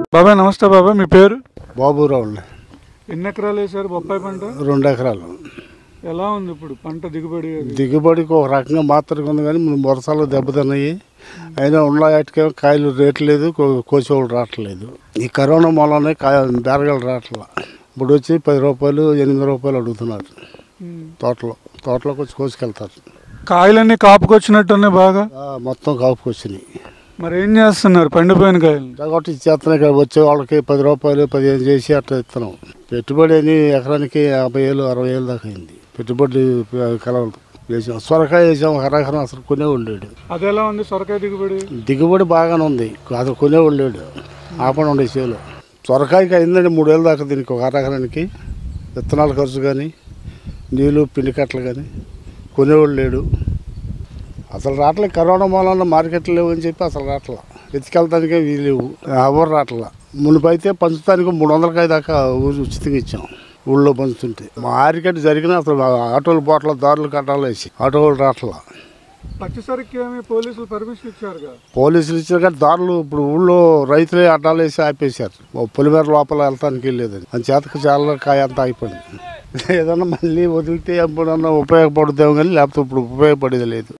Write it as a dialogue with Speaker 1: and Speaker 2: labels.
Speaker 1: బాబాయ్ నమస్తే బాబాయ్, మీ పేరు?
Speaker 2: బాబురావు.
Speaker 1: ఎన్ని ఎకరాలు వేసారు బొప్పాయి పంట?
Speaker 2: 2 ఎకరాలు.
Speaker 1: ఎలా ఉంది ఇప్పుడు పంట దిగుబడి?
Speaker 2: దిగుబడికి ఒక రకంగా మాత్రమే ఉంది, కానీ వర్షాలు దెబ్బతిన్నాయి. అయినా ఉన్న వాటికేమో కాయలు రేటు లేదు, కోసేవాళ్ళు రావట్లేదు. ఈ కరోనా మూలనే బేరగాళ్ళు రావట్లా. ఇప్పుడు వచ్చి 10 రూపాయలు 8 రూపాయలు అడుగుతున్నారు. తోటలోకి వచ్చి కోసుకెళ్తారు.
Speaker 1: కాయలన్నీ కాపుకొచ్చినట్టున్నాయి బాగా.
Speaker 2: మొత్తం కాపుకొచ్చినాయి.
Speaker 1: మరి ఏం చేస్తున్నారు పండిపోయిన కాయలు?
Speaker 2: కాబట్టి ఇచ్చేస్తున్నాయి. ఇక్కడ వచ్చే వాళ్ళకి 10 రూపాయలు 15 చేసి అట్లా ఇస్తున్నాం. పెట్టుబడి అని ఎకరానికి 50,000 60,000 దాకా అయింది. పెట్టుబడి కలవలు వేసాం. సొరకాయ వేసాం, ఎకరం అసలు కొనేవాళ్ళు లేడు.
Speaker 1: అది ఎలా ఉంది సొరకాయ దిగుబడి?
Speaker 2: దిగుబడి బాగానే ఉంది, అసలు కొనేవాళ్ళు లేడు. ఆపణ ఉండే చేలు సొరకాయకి అయిందండి 3,000 దాకా. దీనికి ఒక ఎకరానికి విత్తనాల ఖర్చు కానీ నీళ్ళు పిండి కట్టలు కానీ కొనేవాళ్ళు లేడు. అసలు రావట్లేదు. కరోనా మూలన మార్కెట్లు లేవు అని చెప్పి అసలు రావట్లా. ఎత్తుకెళ్తానికే వీలు లేవు, ఎవరు రావట్లా. మునిపైతే పంచుతానికి 300 దాకా ఉచితంగా ఇచ్చాం. ఊళ్ళో పంచుతుంటే మార్కెట్ జరిగిన అసలు ఆటోలు పోట్ల దారులు కట్టాలు వేసి ఆటోలు రావట్లా.
Speaker 1: పచ్చిసరికి పోలీసులు పర్మిషన్ ఇచ్చారు.
Speaker 2: పోలీసులు ఇచ్చారు కానీ దారులు ఇప్పుడు ఊళ్ళో రైతులే అడ్డాలు వేసి ఆపేశారు. పొలిమేర లోపల వెళ్తానికి వెళ్ళేదని అని చేతకు చాలా కాయ అంతా అయిపోయింది. ఏదన్నా మళ్ళీ వదిలితే ఎప్పుడన్నా ఉపయోగపడుతాం కానీ లేకపోతే ఇప్పుడు ఉపయోగపడేది లేదు.